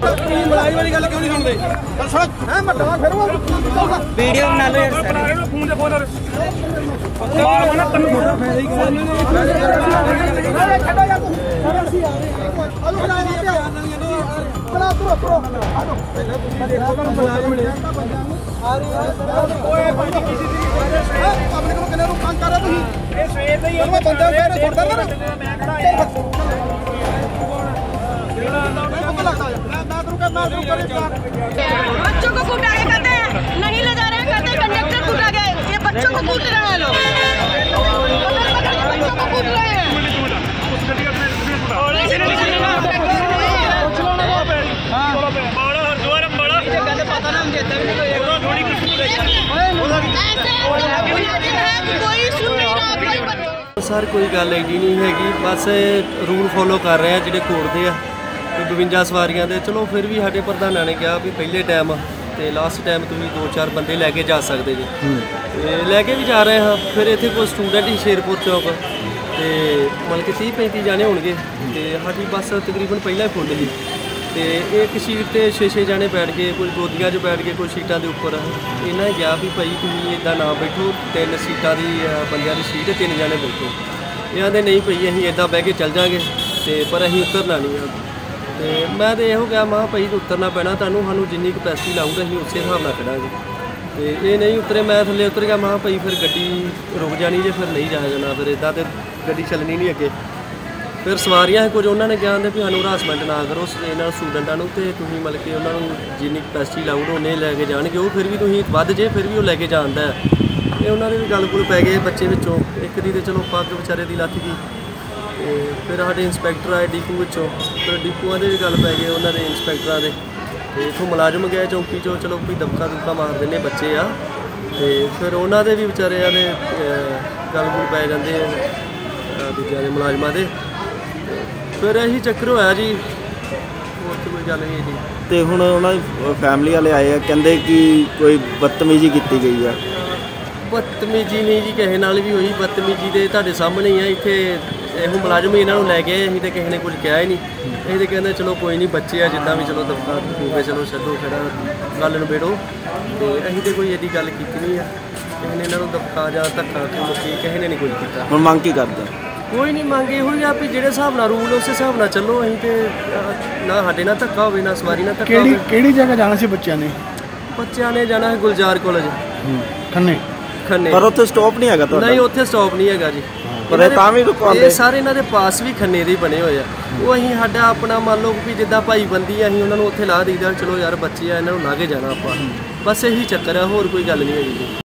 मलाई वाली गल क्यों नहीं सुनते? है मड्डा फिर वो वीडियो बना लो यार सर फोन दे फोन मार माना तन छड्डो यार आलू बना बना तुरो तुरो आलो मलाई मिले आ रही है ओए भाई किसी अपने को किने नु काम कर रहे तुम ये सवेर दे ही मैं बंदा कहने छोड़दा ना मैं खड़ा है बच्चों को कूटा के कहते हैं नहीं ले जा रहे हैं, कहते हैं कंडक्टर कूटा गए, ये बच्चों को कूट रहे हैं लोग, बच्चों को कूट रहे हैं। सर कोई गल एडी नहीं हैगी, बस रूल फॉलो कर रहे हैं ਜਿਹੜੇ ਕੋਰਦੇ ਆ 52 ਸਵਾਰੀਆਂ ਦੇ। ਚਲੋ ਫਿਰ ਵੀ ਸਾਡੇ ਪ੍ਰਧਾਨਾਂ ਨੇ ਕਿਹਾ ਵੀ ਪਹਿਲੇ ਟਾਈਮ ਤੇ ਲਾਸਟ ਟਾਈਮ ਤੁਸੀਂ 2-4 ਬੰਦੇ ਲੈ ਕੇ ਜਾ ਸਕਦੇ ਜੀ, ਤੇ ਲੈ ਕੇ ਵੀ ਜਾ ਰਹੇ ਹਾਂ। ਫਿਰ ਇੱਥੇ ਕੋਈ ਸਟੂਡੈਂਟ ਹੀ ਸ਼ੇਰਪੁਰ ਚੌਕ ਤੇ ਮਤਲਬ ਕਿ 30-35 ਜਾਣੇ ਹੋਣਗੇ, ਤੇ ਸਾਡੀ ਬੱਸ ਤਕਰੀਬਨ ਪਹਿਲਾਂ ਹੀ ਫੁੱਲ ਸੀ, ਤੇ ਇੱਕ ਸੀਟ ਤੇ 6-6 ਜਾਣੇ ਬੈਠ ਗਏ, ਕੋਈ ਗੋਦੀਆਂ 'ਚ ਬੈਠ ਗਏ, ਕੋਈ ਸੀਟਾਂ ਦੇ ਉੱਪਰ। ਇਹਨਾਂ ਨੇ ਕਿਹਾ ਵੀ ਭਾਈ ਤੁਸੀਂ ਇੱਦਾਂ ਨਾ ਬੈਠੋ, 3 ਸੀਟਾਂ ਦੀ ਬੰਦਿਆਂ ਦੀ ਸੀਟ 3 ਜਾਣੇ ਬੈਠੋ। ਇਹਨਾਂ ਦੇ ਨਹੀਂ ਪਈ ਅਸੀਂ ਇੱਦਾਂ ਬਹਿ ਕੇ ਚੱਲ ਜਾਵਾਂਗੇ, ਤੇ ਪਰ ਅਸੀਂ ਉਤਰਨਾ ਨਹੀਂ ਆ। ਤੇ ਮੈਂ ਤਾਂ ਇਹੋ ਕਿਹਾ ਮੈਂ ਭਾਈ ਉਤਰਨਾ ਪੈਣਾ ਤੁਹਾਨੂੰ, ਸਾਨੂੰ ਜਿੰਨੀ ਕਪੈਸਿਟੀ ਲਾਊਗਾ ਅਸੀਂ ਉਸੇ ਹਿਸਾਬ ਨਾਲ ਖੜਾਂਗੇ। ਤੇ ਇਹ ਨਹੀਂ ਉਤਰੇ, ਮੈਂ ਥੱਲੇ ਉਤਰ ਗਿਆ। ਮੈਂ ਭਾਈ ਫਿਰ ਗੱਡੀ ਰੁਕ ਜਾਣੀ ਜੇ, ਫਿਰ ਨਹੀਂ ਜਾਇਆ ਜਾਣਾ, ਫਿਰ ਇੱਦਾਂ ਤਾਂ ਗੱਡੀ ਚੱਲਣੀ ਨਹੀਂ ਅੱਗੇ। ਫਿਰ ਸਵਾਰੀਆਂ ਕੁਝ ਉਹਨਾਂ ਨੇ ਕਿਹਾ ਵੀ ਸਾਨੂੰ ਹਰਾਸਮੈਂਟ ਨਾ ਕਰੋ ਇਹਨਾਂ ਸਟੂਡੈਂਟਾਂ ਨੂੰ, ਤੇ ਤੁਸੀਂ ਮਤਲਬ ਕਿ ਉਹਨਾਂ ਨੂੰ ਜਿੰਨੀ ਕਪੈਸਿਟੀ ਲਾਊਡ ਉਹਨੇ ਲੈ ਕੇ ਜਾਣਗੇ। ਉਹ ਫਿਰ ਵੀ ਤੁਸੀਂ ਵੱਧ ਜੇ ਫਿਰ ਵੀ ਉਹ ਲੈ ਕੇ ਜਾਂਦਾ ਹੈ। ਇਹ ਉਹਨਾਂ ਦੇ ਵੀ ਗੱਲ ਗੁੱਲ ਪੈ ਗਏ ਬੱਚੇ ਵਿੱਚੋਂ, ਇੱਕ ਦੀ ਤੇ ਚਲੋ ਪੱਗ ਵਿਚਾਰੇ ਦੀ ਲੱਥ ਗਈ। ਤੇ ਫਿਰ ਸਾਡੇ ਇੰਸਪੈਕਟਰ ਆਏ ਡੀਪੂ ਵਿੱਚੋਂ, ਫਿਰ ਡੀਪੂਆਂ ਦੇ ਵੀ ਗੱਲ ਪੈ ਗਏ ਉਹਨਾਂ ਦੇ ਇੰਸਪੈਕਟਰਾਂ ਦੇ, ਤੇ ਇੱਥੋਂ ਮੁਲਾਜ਼ਮ ਗਏ ਚੌਂਕੀ 'ਚੋਂ, ਚਲੋ ਕੋਈ ਦਬਕਾ ਦੁਬਕਾ ਮਾਰ ਦਿੰਦੇ ਬੱਚੇ ਆ, ਤੇ ਫਿਰ ਉਹਨਾਂ ਦੇ ਵੀ ਵਿਚਾਰਿਆਂ ਦੇ ਗੱਲ ਗੁੱਲ ਪੈ ਜਾਂਦੇ ਦੂਜਿਆਂ ਦੇ ਮੁਲਾਜ਼ਮਾਂ ਦੇ। ਫਿਰ ਇਹੀ ਚੱਕਰ ਹੋਇਆ ਜੀ, ਹੋਰ ਕੋਈ ਗੱਲ ਨਹੀਂ ਜੀ। ਤੇ ਹੁਣ ਉਹਨਾਂ ਦੀ ਫੈਮਿਲੀ ਵਾਲੇ ਆਏ ਆ, ਕਹਿੰਦੇ ਕਿ ਕੋਈ ਬਦਤਮੀਜ਼ੀ ਕੀਤੀ ਗਈ ਆ। ਬਦਤਮੀਜ਼ੀ ਨਹੀਂ ਜੀ, ਕਿਸੇ ਨਾਲ ਵੀ ਹੋਈ ਬਦਤਮੀਜ਼ੀ ਦੇ ਤੁਹਾਡੇ ਸਾਹਮਣੇ ਹੀ ਆ। ਇੱਥੇ ਇਹੋ ਮੁਲਾਜ਼ਮ ਹੀ ਇਹਨਾਂ ਨੂੰ ਲੈ ਗਏ, ਅਸੀਂ ਤਾਂ ਕਿਸੇ ਨੇ ਕੁਝ ਕਿਹਾ ਹੀ ਨਹੀਂ। ਅਸੀਂ ਤਾਂ ਕਹਿੰਦੇ ਚਲੋ ਕੋਈ ਨਹੀਂ, ਬੱਚੇ ਆ ਜਿੱਦਾਂ ਵੀ, ਚਲੋ ਦਬਕਾ ਹੋਵੇ, ਚਲੋ ਛੱਡੋ ਖੜਾ ਗੱਲ ਨਿਬੇੜੋ। ਤੇ ਅਸੀਂ ਤਾਂ ਕੋਈ ਐਡੀ ਗੱਲ ਕੀਤੀ ਨਹੀਂ ਆ, ਕਿਸੇ ਨੇ ਇਹਨਾਂ ਨੂੰ ਦਬਕਾ ਜਾਂ ਧੱਕਾ ਮੁੱਕੀ ਕਿਸੇ ਨੇ ਨਹੀਂ ਕੁਝ ਕੀਤਾ। ਹੁਣ ਮੰਗ ਕੀ ਕਰਦੇ? ਕੋਈ ਨਹੀਂ ਮੰਗ ਇਹੋ ਹੀ ਆ ਵੀ ਜਿਹੜੇ ਹਿਸਾਬ ਨਾਲ ਰੂਲ ਉਸੇ ਹਿਸਾਬ ਨਾਲ ਚੱਲੋ। ਅਸੀਂ ਤੇ ਨਾ ਸਾਡੇ ਨਾਲ ਧੱਕਾ ਹੋਵੇ, ਨਾ ਸਵਾਰੀ ਨਾਲ ਧੱਕਾ ਹੋਵੇ। ਕਿਹੜੀ ਜਗ੍ਹਾ ਜਾਣਾ ਸੀ ਬੱਚਿਆਂ ਨੇ? ਬੱਚਿਆਂ ਨੇ ਜਾਣਾ ਹੈ ਗੁਲਜ਼ਾਰ ਕਾਲਜ ਖੰਨੇ। ਪਰ ਉੱਥੇ ਸਟਾਪ ਨਹੀਂ ਹੈਗਾ ਤੁਹਾਡਾ? ਨਹੀਂ, ਉੱਥੇ ਸਟਾਪ ਨਹੀਂ ਹੈਗਾ ਜੀ। ਪਰ ਤਾਂ ਵੀ ਇਹ ਸਾਰੇ ਇਹਨਾਂ ਦੇ ਪਾਸ ਵੀ ਖੰਨੇ ਦੇ ਹੀ ਬਣੇ ਹੋਏ ਆ। ਉਹ ਅਸੀਂ ਸਾਡਾ ਆਪਣਾ ਮੰਨ ਲਓ ਵੀ ਜਿੱਦਾਂ ਭਾਈ ਬੰਦੀ ਆ, ਅਸੀਂ ਉਹਨਾਂ ਨੂੰ ਉੱਥੇ ਲਾ ਦਈਦਾ, ਚਲੋ ਯਾਰ ਬੱਚੇ ਆ ਇਹਨਾਂ ਨੂੰ ਲਾ ਕੇ ਜਾਣਾ ਆਪਾਂ, ਬਸ ਇਹੀ ਚੱਕਰ ਆ, ਹੋਰ ਕੋਈ ਗੱਲ ਨਹੀਂ ਹੈਗੀ ਜੀ।